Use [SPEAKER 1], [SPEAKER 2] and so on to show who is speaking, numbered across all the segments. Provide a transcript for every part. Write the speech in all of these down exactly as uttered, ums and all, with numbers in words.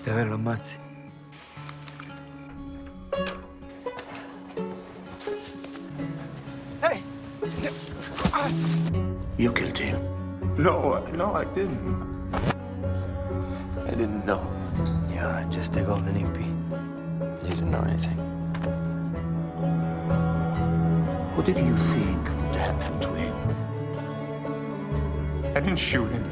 [SPEAKER 1] Davvero lo ammazzi?
[SPEAKER 2] Hey!
[SPEAKER 3] You killed him.
[SPEAKER 2] No, no, I didn't.
[SPEAKER 3] I didn't know.
[SPEAKER 1] Yeah, just a golden hippie.
[SPEAKER 3] You didn't know anything.
[SPEAKER 2] What did you think would happen to him? I didn't shoot him.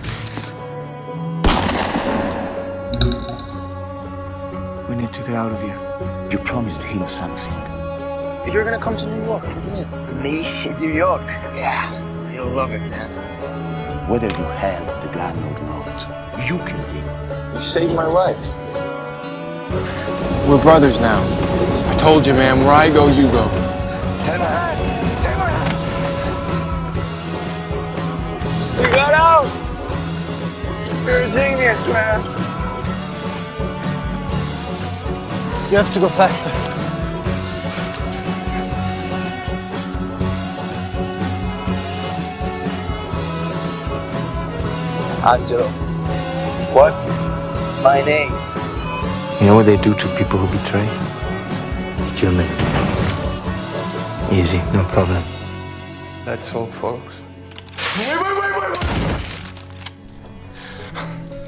[SPEAKER 1] We need to get out of here.
[SPEAKER 3] You promised him something.
[SPEAKER 4] You're gonna come to New York with me.
[SPEAKER 3] Me in New York?
[SPEAKER 4] Yeah, you'll love it, man.
[SPEAKER 3] Whether you held the gun or not, you killed him.
[SPEAKER 4] You saved my life. We're brothers now. I told you, man, where I go, you go.
[SPEAKER 2] Take my hand! Take my hand!
[SPEAKER 4] We got out! You're a genius, man. You have to go faster. Angelo. What? My name.
[SPEAKER 1] You know what they do to people who betray? They kill them. Easy, no problem.
[SPEAKER 2] That's all, folks. Wait, wait, wait, wait, wait!